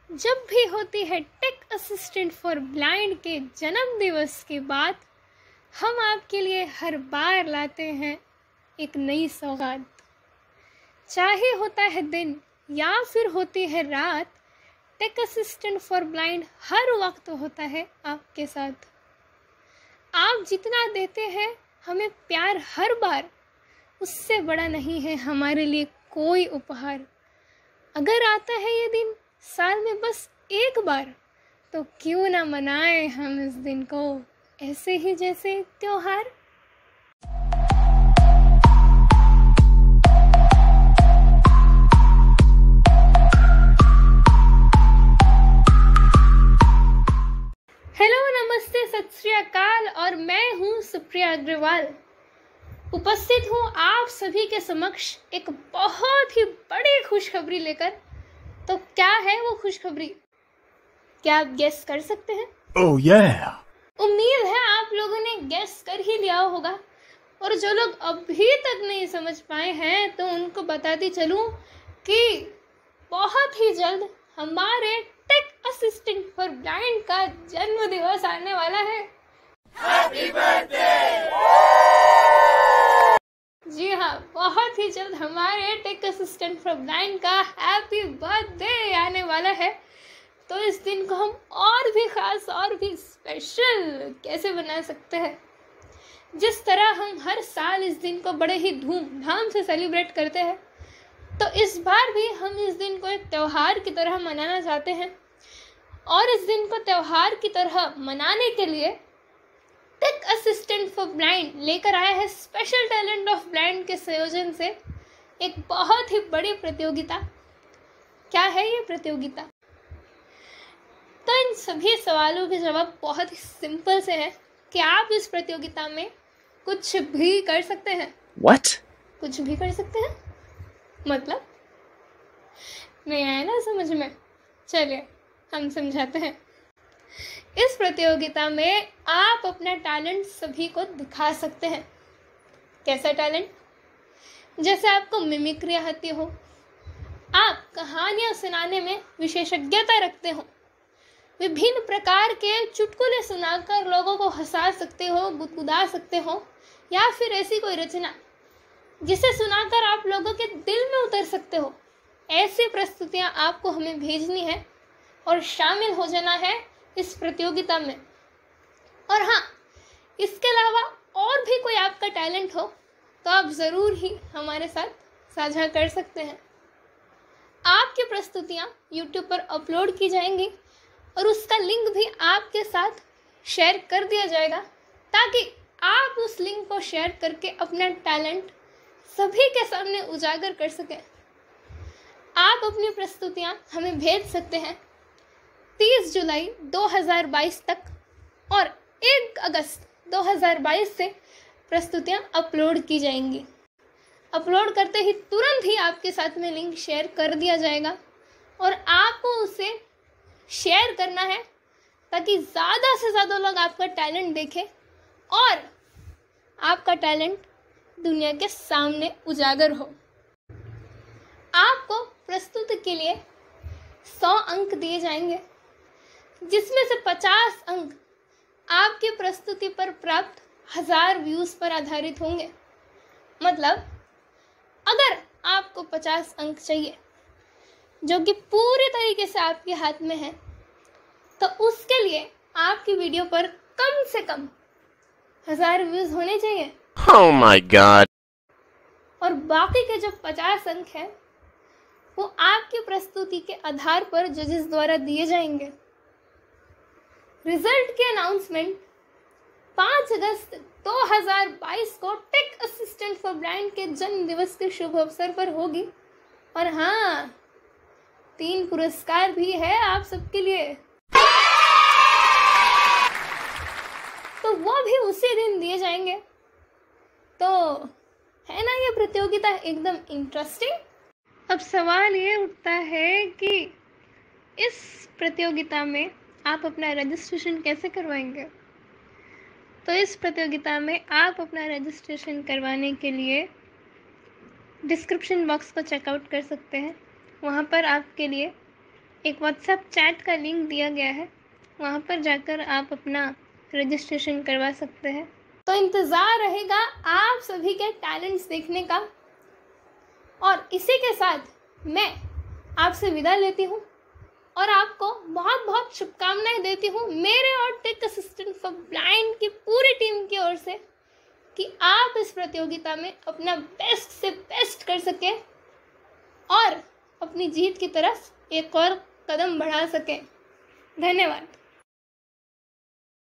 जब भी होती है टेक असिस्टेंट फॉर ब्लाइंड के जन्म दिवस की बात, हम आपके लिए हर बार लाते हैं एक नई सौगात। चाहे होता है दिन या फिर होती है रात, टेक असिस्टेंट फॉर ब्लाइंड हर वक्त होता है आपके साथ। आप जितना देते हैं हमें प्यार हर बार, उससे बड़ा नहीं है हमारे लिए कोई उपहार। अगर आता है ये दिन साल में बस एक बार, तो क्यों ना मनाएं हम इस दिन को ऐसे ही जैसे त्योहार। हेलो, नमस्ते, सत श्री अकाल। और मैं हूँ सुप्रिया अग्रवाल। उपस्थित हूँ आप सभी के समक्ष एक बहुत ही बड़ी खुशखबरी लेकर। तो क्या है वो खुशखबरी, क्या आप गेस कर सकते हैं? Oh yeah! उम्मीद है आप लोगों ने गेस कर ही लिया होगा। और जो लोग अभी तक नहीं समझ पाए हैं तो उनको बताती चलूं कि बहुत ही जल्द हमारे टेक असिस्टेंट फॉर ब्लाइंड का जन्म दिवस आने वाला है। Happy birthday! जी हाँ, बहुत ही जल्द हमारे टेक असिस्टेंट फॉर ब्लाइंड का हैप्पी बर्थडे आने वाला है। तो इस दिन को हम और भी खास और भी स्पेशल कैसे बना सकते हैं। जिस तरह हम हर साल इस दिन को बड़े ही धूमधाम से सेलिब्रेट करते हैं, तो इस बार भी हम इस दिन को एक त्यौहार की तरह मनाना चाहते हैं। और इस दिन को त्यौहार की तरह मनाने के लिए टेक असिस्टेंट फॉर ब्लाइंड लेकर आया है स्पेशल टैलेंट ऑफ ब्लाइंड के संयोजन से एक बहुत ही बड़ी प्रतियोगिता। क्या है ये प्रतियोगिता? तो इन सभी सवालों के जवाब बहुत ही सिंपल से है कि आप इस प्रतियोगिता में कुछ भी कर सकते हैं। What? कुछ भी कर सकते हैं मतलब नहीं आया ना समझ में? चलिए हम समझाते हैं। इस प्रतियोगिता में आप अपना टैलेंट सभी को दिखा सकते हैं। कैसा टैलेंट? जैसे आपको मिमिक्री आती हो, आप कहानियां सुनाने में विशेषज्ञता रखते हो, विभिन्न प्रकार के चुटकुले सुनाकर लोगों को हंसा सकते हो, गुदगुदा सकते हो, या फिर ऐसी कोई रचना जिसे सुनाकर आप लोगों के दिल में उतर सकते हो। ऐसी प्रस्तुतियां आपको हमें भेजनी है और शामिल हो जाना है इस प्रतियोगिता में। और हाँ, इसके अलावा और भी कोई आपका टैलेंट हो तो आप ज़रूर ही हमारे साथ साझा कर सकते हैं। आपकी प्रस्तुतियां YouTube पर अपलोड की जाएंगी और उसका लिंक भी आपके साथ शेयर कर दिया जाएगा, ताकि आप उस लिंक को शेयर करके अपना टैलेंट सभी के सामने उजागर कर सकें। आप अपनी प्रस्तुतियां हमें भेज सकते हैं 30 जुलाई 2022 तक, और 1 अगस्त 2022 से प्रस्तुतियां अपलोड की जाएंगी। अपलोड करते ही तुरंत ही आपके साथ में लिंक शेयर कर दिया जाएगा और आपको उसे शेयर करना है ताकि ज़्यादा से ज़्यादा लोग आपका टैलेंट देखें और आपका टैलेंट दुनिया के सामने उजागर हो। आपको प्रस्तुति के लिए 100 अंक दिए जाएंगे, जिसमें से 50 अंक आपकी प्रस्तुति पर प्राप्त 1000 व्यूज़ पर आधारित होंगे। मतलब अगर आपको 50 अंक चाहिए जो कि पूरे तरीके से आपके हाथ में है, तो उसके लिए आपकी वीडियो पर कम से कम 1000 व्यूज़ होने चाहिए। Oh my God! और बाकी के जो 50 अंक हैं वो आपकी प्रस्तुति के आधार पर जजेस द्वारा दिए जाएंगे। रिजल्ट की अनाउंसमेंट 5 अगस्त 2022 को टेक असिस्टेंट फॉर ब्लाइंड के जन्म दिवस के शुभ अवसर पर होगी। और हाँ, 3 पुरस्कार भी है आप सबके लिए, तो वो भी उसी दिन दिए जाएंगे। तो है ना ये प्रतियोगिता एकदम इंटरेस्टिंग। अब सवाल ये उठता है कि इस प्रतियोगिता में आप अपना रजिस्ट्रेशन कैसे करवाएंगे। तो इस प्रतियोगिता में आप अपना रजिस्ट्रेशन करवाने के लिए डिस्क्रिप्शन बॉक्स को चेकआउट कर सकते हैं। वहाँ पर आपके लिए एक व्हाट्सएप चैट का लिंक दिया गया है, वहाँ पर जाकर आप अपना रजिस्ट्रेशन करवा सकते हैं। तो इंतज़ार रहेगा आप सभी के टैलेंट्स देखने का। और इसी के साथ मैं आपसे विदा लेती हूँ और आपको बहुत बहुत शुभकामनाएं देती हूँ मेरे और टेक असिस्टेंट फॉर ब्लाइंड की पूरी टीम की ओर से, कि आप इस प्रतियोगिता में अपना बेस्ट से बेस्ट कर सकें और अपनी जीत की तरफ एक और कदम बढ़ा सकें। धन्यवाद।